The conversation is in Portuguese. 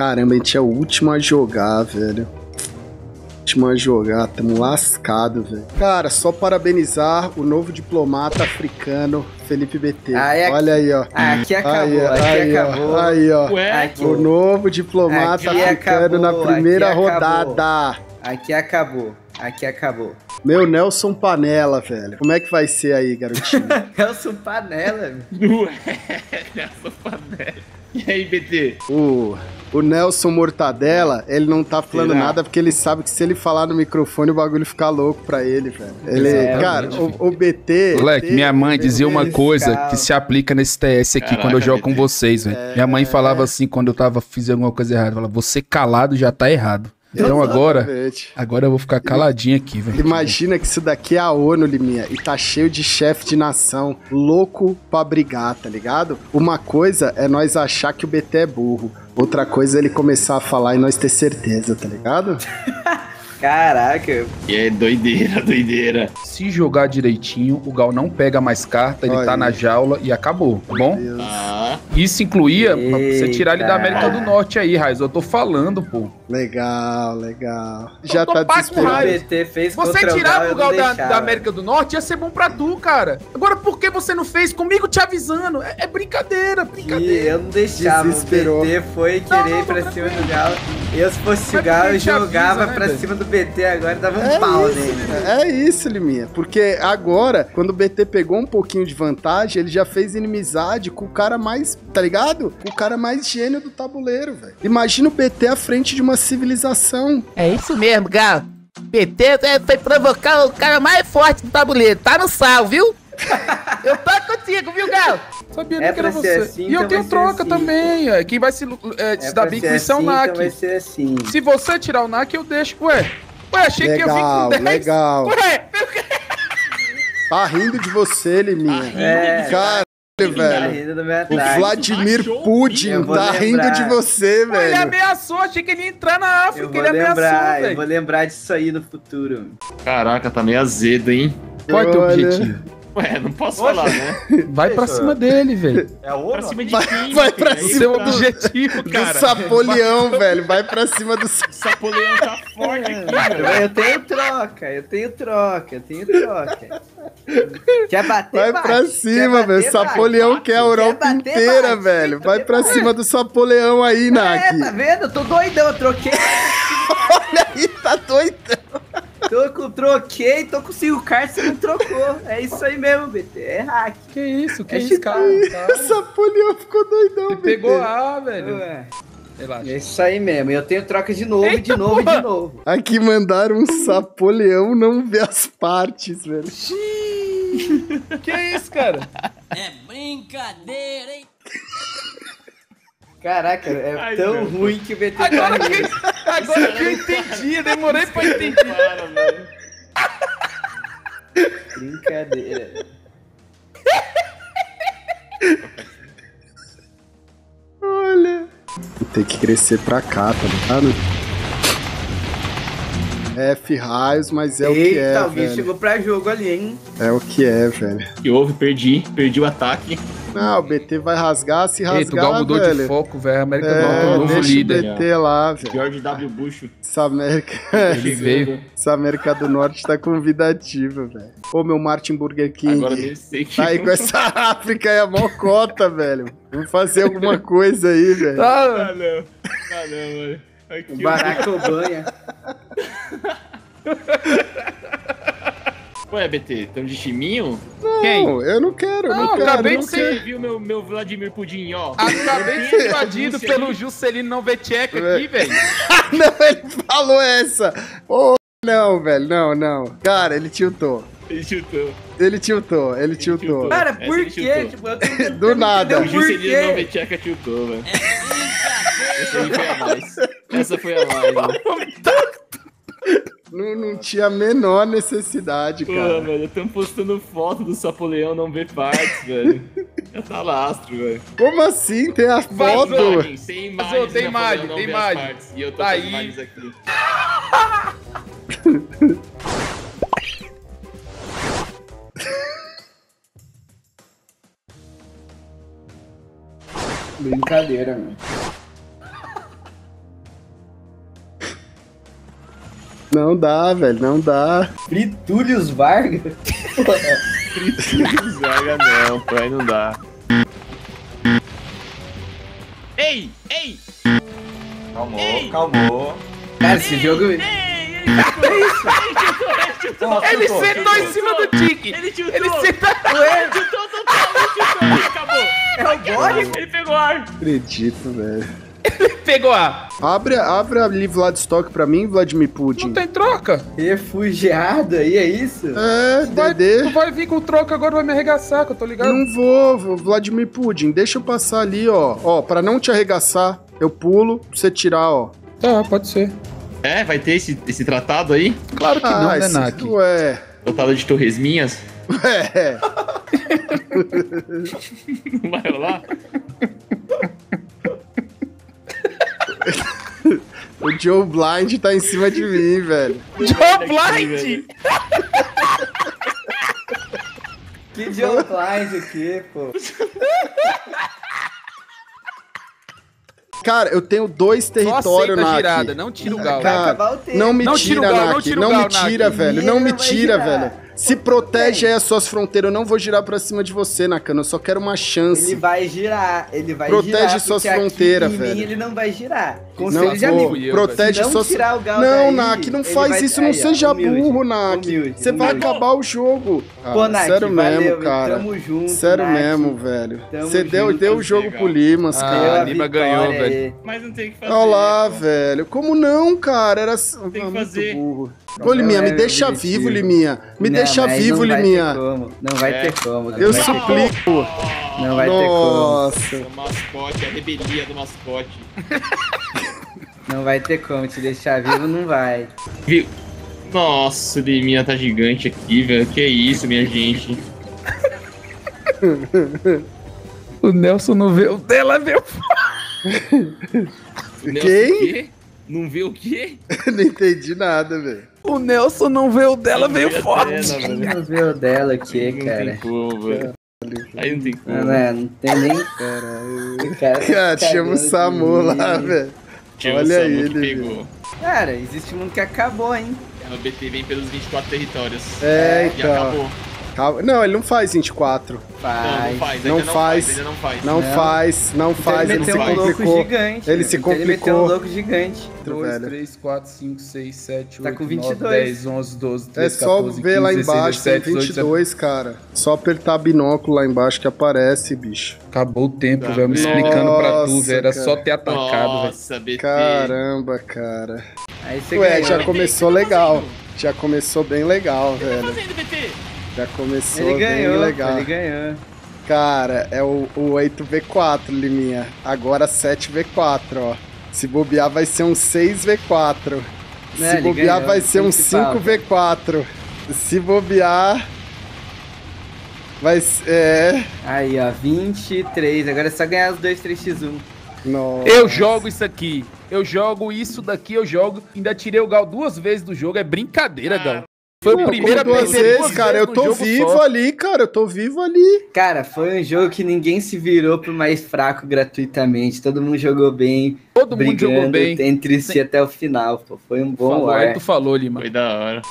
Caramba, a gente é o último a jogar, velho. Último a jogar, tamo lascado, velho. Cara, só parabenizar o novo diplomata africano, Felipe BT. Olha aí, ó. Aqui acabou, aqui acabou. Aí, ó. Ué? O novo diplomata africano na primeira rodada. Aqui acabou. Aqui acabou. Meu Nelson Panela, velho. Como é que vai ser aí, garotinho? Nelson Panela, velho. Ué, Nelson Panela. E aí, BT? O Nelson Mortadela, ele não tá falando nada porque ele sabe que se ele falar no microfone o bagulho fica louco pra ele, velho. Cara, o BT... Moleque, minha mãe dizia uma coisa que se aplica nesse TS aqui. Caraca, quando eu jogo com vocês, velho. Minha mãe falava assim quando eu tava fazendo alguma coisa errada. Falava, você calado já tá errado. Então agora eu vou ficar caladinho aqui, velho. Imagina que isso daqui é a ONU, Liminha, e tá cheio de chefe de nação louco pra brigar, tá ligado? Uma coisa é nós achar que o BT é burro, outra coisa é ele começar a falar e nós ter certeza, tá ligado? Caraca. E é doideira, doideira. Se jogar direitinho, o Gal não pega mais carta, ele tá na jaula e acabou, tá bom? Isso incluía você tirar ele da América do Norte aí, Raiz. Eu tô falando, pô. Legal, legal. Já tá desesperado. Você tirar o Gal da América do Norte ia ser bom pra tu, cara. Agora, por que você não fez comigo te avisando? É brincadeira, brincadeira. Eu não deixava. Desesperou. O BT foi querer ir pra cima do Gal. Eu, se fosse o Gal, eu jogava pra cima do BT agora e dava um pau nele. É isso, Liminha. Porque agora, quando o BT pegou um pouquinho de vantagem, ele já fez inimizade com o cara mais, tá ligado? O cara mais gênio do tabuleiro, velho. Imagina o BT à frente de uma civilização. É isso mesmo, Gal. BT foi provocar o cara mais forte do tabuleiro. Tá no sal, viu? Eu tô contigo, viu, Gal? Sabia nem que era você. Assim, e eu tenho troca também. Quem vai se dar bem com isso é o NAC. Vai ser assim. Se você tirar o NAC, eu deixo. Ué, achei que eu vim com 10. Legal. Ué, tá rindo de você, Liminha. Cara, velho. O Vladimir Putin tá rindo de você, velho. Ele ameaçou, achei que ele ia entrar na África, ele ameaçou, velho. Eu vou lembrar disso aí no futuro. Caraca, tá meio azedo, hein? Qual é o teu objetivo? Ué, não posso falar, né? Vai pra cima dele, velho. É o pra cima de quem? Vai pra cima seu objetivo, cara. Do Sapoleão, velho. Vai pra cima do Sapoleão. Tá forte aqui, velho. Eu tenho troca. Quer bater, vai pra cima, velho. Sapoleão quer a Europa inteira, velho. Vai pra cima do Sapoleão aí, Nak. Tá vendo? Eu tô doidão, eu troquei. Olha aí, tá doidão. Troquei, tô com 5 cartas, você não trocou. É isso aí mesmo, BT. É hack. Que isso, cara? O Sapoleão ficou doidão, BT. Pegou A, velho. Relaxa. É isso aí mesmo. Eu tenho troca de novo, de novo. Aqui mandaram um Sapoleão não vê as partes, velho. Que isso, cara? É brincadeira, hein? Caraca, tão ruim que o BT agora que eu entendi, demorei pra entender. Brincadeira. Olha. Tem que crescer pra cá, tá ligado? F-Raios, mas é o que é, alguém velho. chegou pra jogo ali, hein? É o que é, velho. Que houve? Perdi o ataque. Não, o BT vai rasgar, se rasgar, tu Gal mudou velho. De foco, velho. América do Norte é o novo líder. Deixa o BT lá, velho. George W. Bush. Ele veio. Essa América do Norte tá convidativa, velho. Ô, meu Martin Burger King. Agora nem sei que... Tá aí com essa África aí, a mocota, velho. Vamos fazer alguma coisa aí, velho. Tá, não, mano. Aqui, Barack Obama. Ué, BT, tão de chiminho? Não, quem? Eu não quero, acabei de Você viu meu Vladimir Pudim, ó. Acabei de ser invadido pelo Juscelino não Vetcheca aqui, velho. Não, ele falou essa. Ô, não, velho, não. Cara, ele tiltou. Ele tiltou. Cara, por quê? Tipo, eu tô do nada. O Juscelino não Vetcheca tiltou, velho. Essa foi a mais, né? Não tinha a menor necessidade, pô, cara. Velho, estamos postando foto do Sapoleão não ver partes, velho. Já tá lastro, velho. Como assim? Tem a foto? Sem imagens, tem imagem. E eu tô tá com aí. imagens aqui. Brincadeira, mano. Não dá, velho, não dá. Fritúlios Vargas? Fritúlios Vargas não, pô, aí não dá. Ei! Calmou. Cara, esse jogo... Ele sentou em cima do tique. Ele chutou. Ele sentou... Ele chutou total, acabou. É o Boris? Ele pegou ar. Acredito, velho. Pegou a... Abre a livre lá de estoque pra mim, Vladimir Putin. Não tem troca. Refugiado aí, é isso? É, Tu Dedê. vai vir com troca agora, vai me arregaçar, que eu tô ligado. Não vou, Vladimir Putin. Deixa eu passar ali, ó. Ó, pra não te arregaçar, eu pulo pra você tirar, ó. Tá, pode ser. É, vai ter esse tratado aí? Claro que não, né, Nak? Ué. Tratado de Torresminhas? É. Não vai rolar? O Joe Blind tá em cima de mim, velho. Joe Blind! Que Joe Blind aqui, pô. Cara, eu tenho 2 territórios, Só aceita a Nak. girada, não tira o Gal. Vai acabar o tempo. Não me Não tira, tira o Gal, não Nak. tira o Não Gal, me tira, Nak. velho. Ele Não me não vai tira, girar. velho. Se protege aí as suas fronteiras. Eu não vou girar pra cima de você, Nakano. Eu só quero uma chance. Ele vai girar, ele vai Protege girar. suas porque aqui fronteiras, em velho. mim ele não vai girar. Não, Conselho de vou. amigo. Protege Se não suas... tirar o Gal Não, daí, Nak, não ele faz vai- isso. Não aí, ó, seja humilde, burro, Nak. humilde, Você vai humilde. acabar o jogo. Pô, Ah, Nak, sério valeu, mesmo, cara. Tamo junto, Sério Nak. mesmo, velho. Tamo Você deu junto, o jogo legal. pro Limas, Ah, Deu cara. a Lima vitória ganhou, aí. velho. Mas não tem que fazer. Olha lá, pô. velho. Como não, cara? Era que muito fazer. burro. Ô, Liminha, me deixa vivo, Liminha. Me Não, deixa mas vivo, não vai ter Liminha. como, Não vai É. ter como. Não Eu vai ter como. suplico. Não vai ter como. Nossa. O mascote, a rebelia do mascote. Não vai ter como. Te deixar vivo, não vai. Viu? Nossa, o Liminha tá gigante aqui, velho. Que isso, minha gente. O Nelson não vê o dela, viu? Nelson, Quem? o quê? Não vê o quê? Não entendi nada, velho. O Nelson não vê o dela, veio forte. Vamos ver o dela aqui, Não cara. tem como, velho. Aí não tem como. Não tem nem. Cara, chama o Samu lá, velho. Tinha o Olha Samu que ele, pegou. Cara, existe um mundo que acabou, hein? O BT vem pelos 24 territórios. É, E então. acabou. Calma. Não, ele não faz 24. Não, não faz. Não Ainda faz. Ainda não faz. Não Não. faz, não faz. Ele Ele se meteu um louco complicou. gigante. Ele se Ele meteu um complicou. louco gigante. 2, velho. 3, 4, 5, 6, 7, Tá 8, com 9, 22. 10, 11, 12, É 13, só 14, ver lá 15, 16, embaixo, tem 17, 18, 22, cara. Só apertar binóculo lá embaixo que aparece, bicho. Acabou o tempo, Tá velho. Me vendo? explicando pra tu, Nossa, velho. Era cara. só ter atacado, velho. Nossa, BT. Caramba, cara. Aí você Ué, ganhou. já começou legal. Já começou bem legal, O que tá velho. fazendo, BT? Já começou Ele bem ganhou, legal. ele ganhou. Cara, é o 8V4, Liminha. Agora 7V4, ó. Se bobear vai ser um 6V4. Se ele bobear ganhou, vai ser um tudo que falta. 5V4. Se bobear... Vai ser... É... Aí, ó, 23. Agora é só ganhar os 2 3x1. Nossa. Eu jogo isso aqui. Eu jogo isso daqui, eu jogo. Ainda tirei o Gal 2 vezes do jogo. É brincadeira, Gal. Foi o primeiro a Como duas perder vezes, duas cara. Eu vezes tô no jogo vivo só. ali, cara. Eu tô vivo ali. Cara, foi um jogo que ninguém se virou pro mais fraco gratuitamente. Todo mundo jogou bem. Todo mundo jogou brigando bem. entre si até o final, pô. Foi um bom Falou, ar. aí tu falou, Lima. Foi da hora.